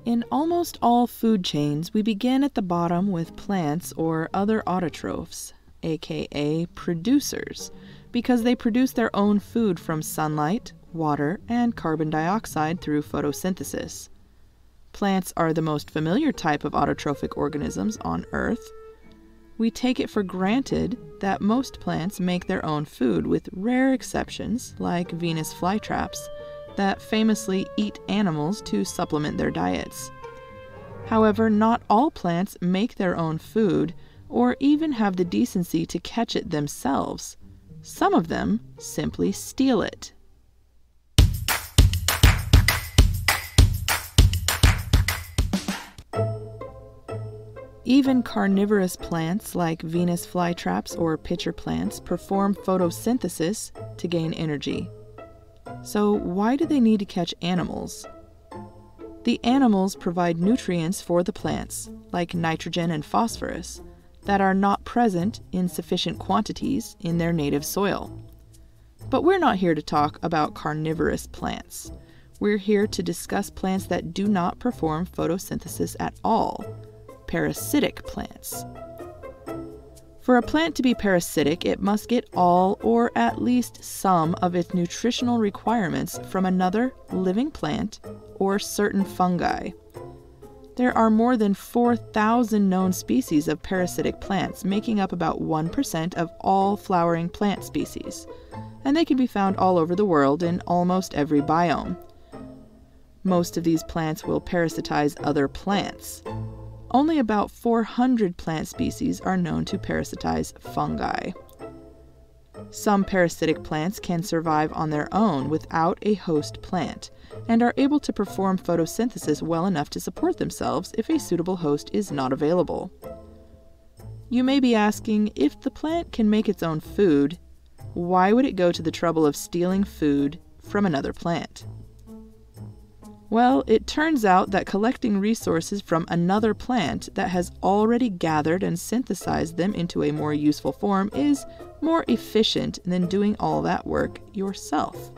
In almost all food chains, we begin at the bottom with plants or other autotrophs, aka producers, because they produce their own food from sunlight, water, and carbon dioxide through photosynthesis. Plants are the most familiar type of autotrophic organisms on Earth. We take it for granted that most plants make their own food, with rare exceptions, like Venus flytraps, that famously eat animals to supplement their diets. However, not all plants make their own food, or even have the decency to catch it themselves. Some of them simply steal it. Even carnivorous plants like Venus flytraps or pitcher plants perform photosynthesis to gain energy. So why do they need to catch animals? The animals provide nutrients for the plants, like nitrogen and phosphorus, that are not present in sufficient quantities in their native soil. But we're not here to talk about carnivorous plants. We're here to discuss plants that do not perform photosynthesis at all, parasitic plants. For a plant to be parasitic, it must get all or at least some of its nutritional requirements from another living plant or certain fungi. There are more than 4,000 known species of parasitic plants, making up about 1% of all flowering plant species, and they can be found all over the world in almost every biome. Most of these plants will parasitize other plants. Only about 400 plant species are known to parasitize fungi. Some parasitic plants can survive on their own without a host plant, and are able to perform photosynthesis well enough to support themselves if a suitable host is not available. You may be asking, if the plant can make its own food, why would it go to the trouble of stealing food from another plant? Well, it turns out that collecting resources from another plant that has already gathered and synthesized them into a more useful form is more efficient than doing all that work yourself.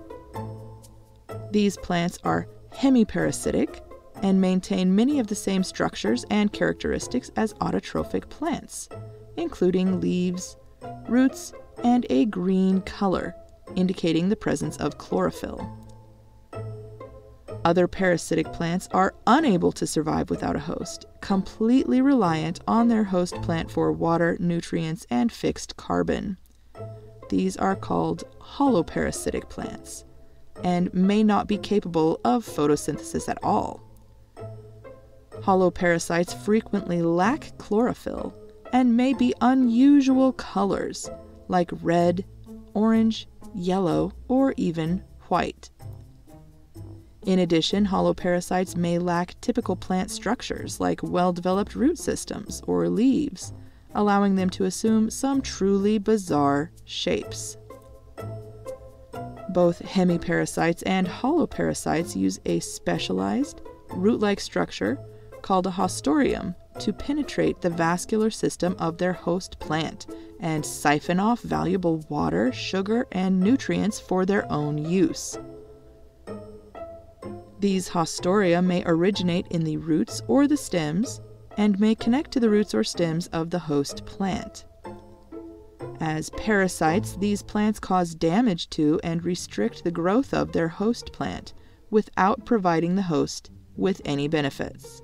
These plants are hemiparasitic and maintain many of the same structures and characteristics as autotrophic plants, including leaves, roots, and a green color, indicating the presence of chlorophyll. Other parasitic plants are unable to survive without a host, completely reliant on their host plant for water, nutrients, and fixed carbon. These are called holoparasitic plants, and may not be capable of photosynthesis at all. Holoparasites frequently lack chlorophyll and may be unusual colors, like red, orange, yellow, or even white. In addition, holoparasites may lack typical plant structures like well-developed root systems or leaves, allowing them to assume some truly bizarre shapes. Both hemiparasites and holoparasites use a specialized, root-like structure called a haustorium to penetrate the vascular system of their host plant and siphon off valuable water, sugar, and nutrients for their own use. These haustoria may originate in the roots or the stems and may connect to the roots or stems of the host plant. As parasites, these plants cause damage to and restrict the growth of their host plant without providing the host with any benefits.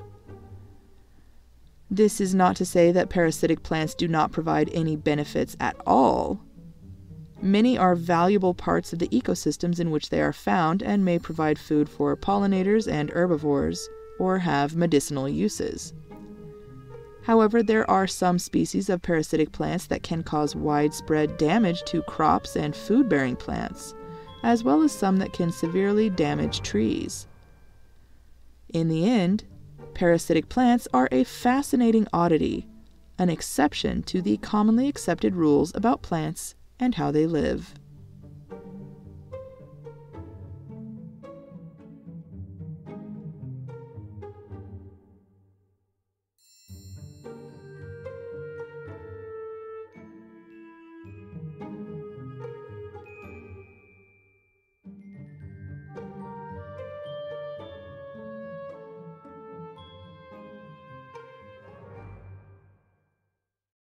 This is not to say that parasitic plants do not provide any benefits at all. Many are valuable parts of the ecosystems in which they are found and may provide food for pollinators and herbivores, or have medicinal uses. However, there are some species of parasitic plants that can cause widespread damage to crops and food-bearing plants, as well as some that can severely damage trees. In the end, parasitic plants are a fascinating oddity, an exception to the commonly accepted rules about plants and how they live.